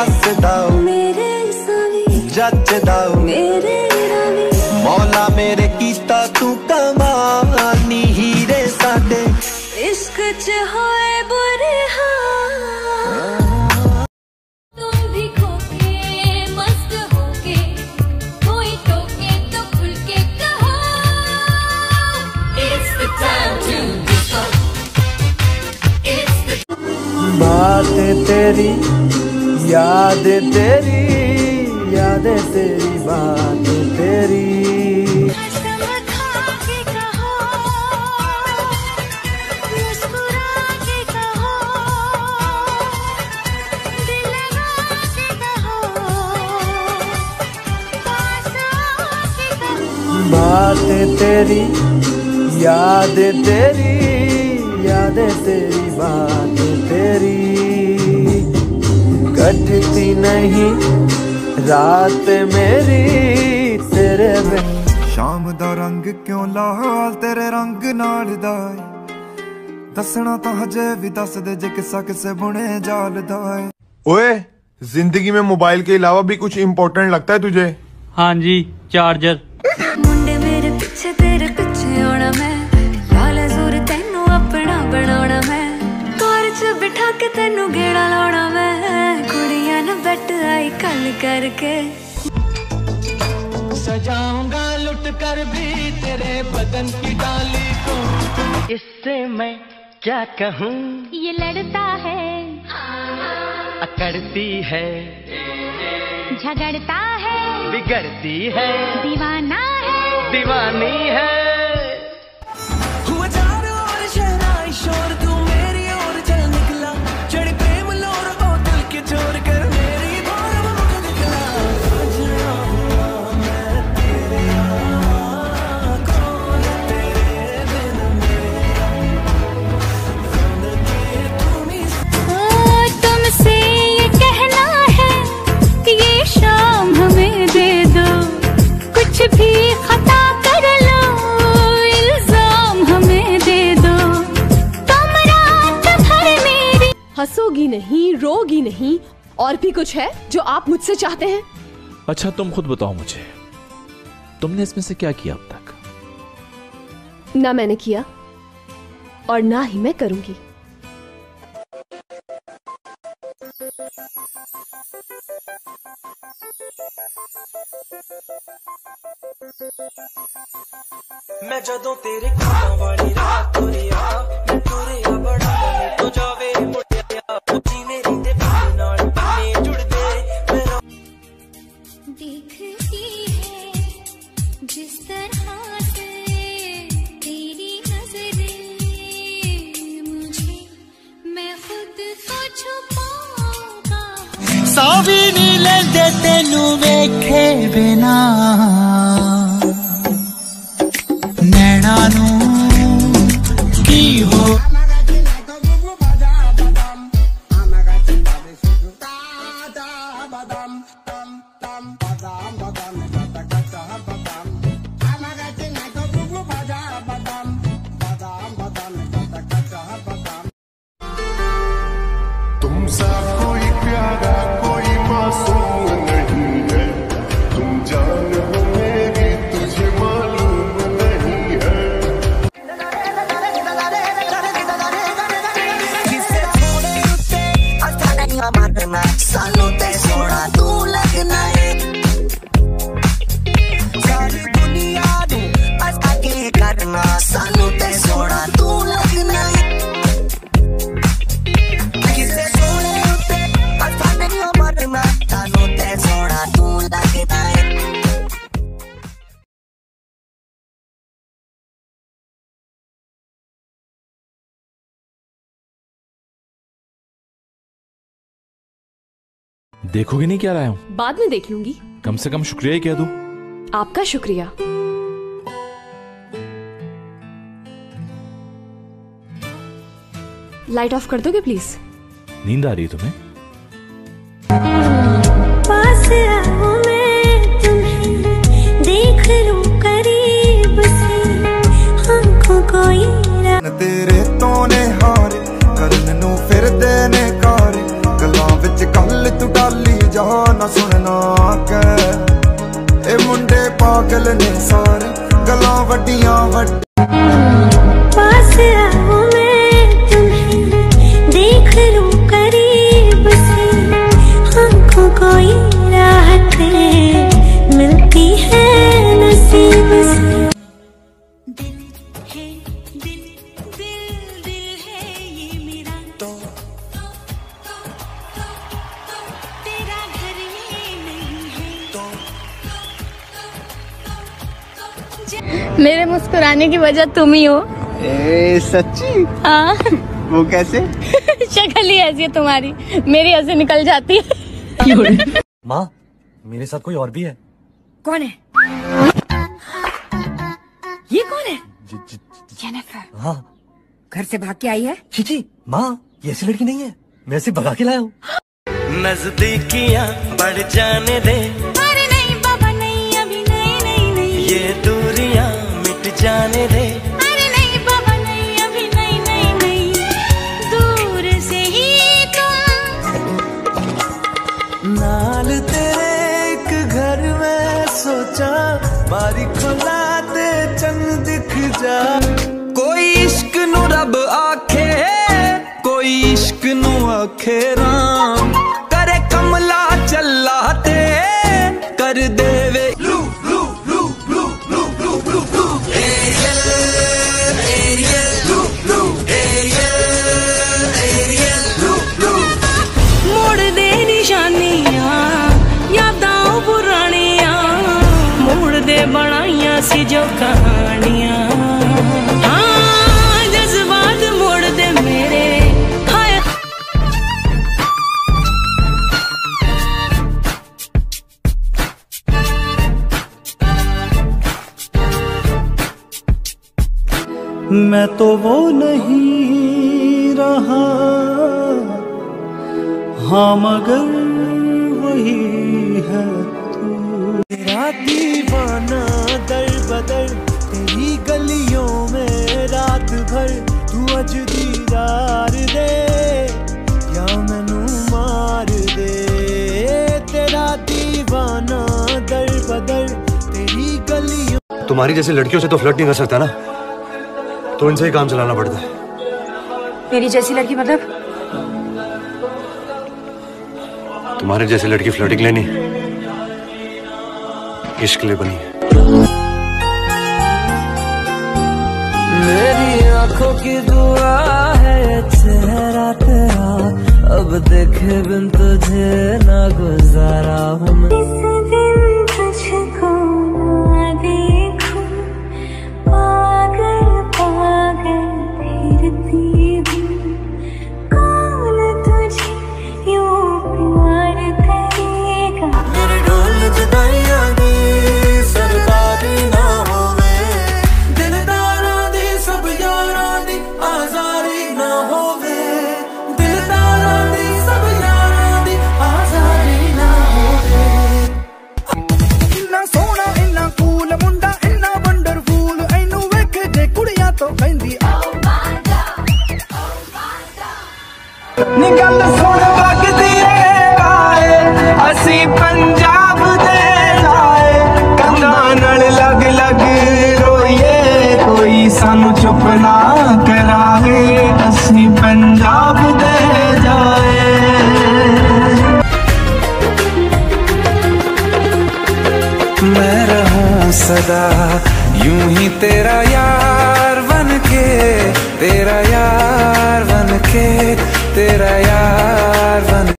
हसदा मेरे जचदा मेरे मौला मेरे कीता तू कमानी हीरे साडे इश्क च होए बुरे तुम भी खोके मस्त होके कोई टोके तो खुल के कहो It's the time to disco It's the बातें तेरी यादें तेरी बातें तेरी कसम खा के कहो मुस्कुरा के कहो दिल लगा के कहो पास आके कहो बातें तेरी यादें तेरी बातें तेरी कटती नहीं रात मेरी तेरे बिन शाम दा रंग क्यों लाल तेरे रंग नाल दा दसना तां हजे भी दस दे जे किसा किसे बुने जाल दा ओए जिंदगी में मोबाइल के अलावा भी कुछ इम्पोर्टेंट लगता है तुझे? हाँ जी, चार्जर। मुंडे मेरे पीछे तेरे पीछे आना मैं लाला जोर तेनू अपना बनाना मैं कार च बिठा के तेनू गेड़ा लाना मैं कुड़ियां न बैठ आई कल करके सजाऊंगा लुट कर भी तेरे बदन की डाली को इससे मैं क्या कहूँ ये लड़ता है अकड़ती है झगड़ता है बिगड़ती है दीवाना है दीवानी है हुआ चारों ओर शहनाई शोर तू मेरी ओर चल निकला चढ़ प्रेम लोर ओ दिल के चोर कर मेरी भोर मुख निकला मैं तेरे कौन तेरे बिन तुमसे ये कहना है कि ये शाम हमें दे दो कुछ भी खता कर लो इल्जाम हमें दे दो तुम रात भर मेरी हंसोगी नहीं रोगी नहीं और भी कुछ है जो आप मुझसे चाहते हैं? अच्छा तुम खुद बताओ मुझे, तुमने इसमें से क्या किया अब तक? ना मैंने किया और ना ही मैं करूंगी। मैं जदों तेरे कामां वाली रात तुरिया मैं तुरिया बड़ा मन तो जावे मुड़िया जी मेरी ते प्यार नाल पन्ने जुड़दे मेरा देखती है जिस तरह से तेरी नजरें मुझे मैं खुद को छुपाऊंगा सावी नी लेंदे तेनू वेखे बिना नैना नू की हो तुमसा कोई प्यारा कोई मासूम नहीं है तुम जान हो मेरी तुझे मालूम नहीं है किसे थोड़े उत्ते असां मरना सानू ते सोना तू लगना है सारी दुनिया नू असां के करना सानू ते सोना तू लगना है किसे थोड़े उत्ते असां मरना सानू ते सोना तू लगना है देखोगे नहीं क्या लाया हूँ? बाद में देख लूंगी। कम से कम शुक्रिया ही कह दो। आपका शुक्रिया। लाइट ऑफ कर दोगे प्लीज? नींद आ रही है तुम्हें? पास आओ मैं तुम्हें देख लूं करीब से आंखों को तेरे तो ने हारे करन नू फिरदे ने कारे गल्लां विच कल गल तू टाली जा ना सुनना के ए मुंडे पागल ने सारे गलां वड्डियां पास आओ मैं तुम्हें देख लूं करीब से, हमको कोई राहत मिलती है नसीब से। दिल है दिल दिल दिल है ये मेरा, तो तेरा घर ये नहीं है, मेरे मुस्कुराने की वजह तुम ही हो। ए सच्ची? हाँ। वो कैसे? शक्ल ही ऐसी है तुम्हारी, मेरी ऐसे निकल जाती है। माँ, मेरे साथ कोई और भी है। कौन है? ये कौन है? जेनिफर। हाँ। घर से भाग के आई है? चीची, माँ, ये ऐसी लड़की नहीं है, मैं इसे भगा के लाया हूँ। नजदीकियाँ बढ़ जाने दे, अरे नहीं बाबा नहीं, अभी नहीं नहीं नहीं, ये दूरियां मिट जाने दे, अरे नहीं बाबा नहीं, अभी नहीं नहीं नहीं, दूर से ही तुम। नाल तेरे एक घर में सोचा, बारी खोला ते चंद दिख जा। कोई इश्क नु रब आखे, कोई इश्क नु आखे राम, करे कमला चला ते कर देवे मोड़ दे निशानियां यादां पुरानियां, मोड़ दे बनाइयां सी जो कहानियां, हाँ जज्बात मोड़ दे मेरे हाय। मैं तो वो नहीं रहा, हाँ मगर वही है तू। तेरा दीवाना दर बदर, तेरी गलियों में रात भर, तू अज दीदार दे या मैनू मार दे। तेरा दीवाना दर बदर, तेरी गलियों। तुम्हारी जैसी लड़कियों से तो फ्लर्ट नहीं कर सकता ना, तो इनसे ही काम चलाना पड़ता है। मेरी जैसी लड़की मतलब? तुम्हारे जैसी लड़की फ्लर्टिंग लेनी इश्क ले बनी है। मेरी आंखों की दुआ है चेहरा तेरा, अब देखे बिन तुझे ना गुजारा हूँ मैं। इस दिन तुझको ना देखूं, पागल पागल फिरती हूँ, कौन तुझे यूं प्यार करेगा। मेरे ढोल जुदाइयां दी सरदारी ना होवे, दिलदारां दी सब यारां दी आजारी ना होवे, दिलदारां दी सब यारां दी आजारी ना होवे। इन्ना सोहना इन्ना कूल मुंडा इन्ना वंडरफुल, एनू वेख जे कुड़ियां तो कहंदी नी गल सुन वगदी आए, असी पंजाब दे जाए, कंधां नाल लग लग रोइए, कोई सानू चुप ना कराए, असी पंजाब दे जाए। मैं रहूं सदा यूं ही तेरा यार बन के, तेरा यार बन के, तेरा यार बन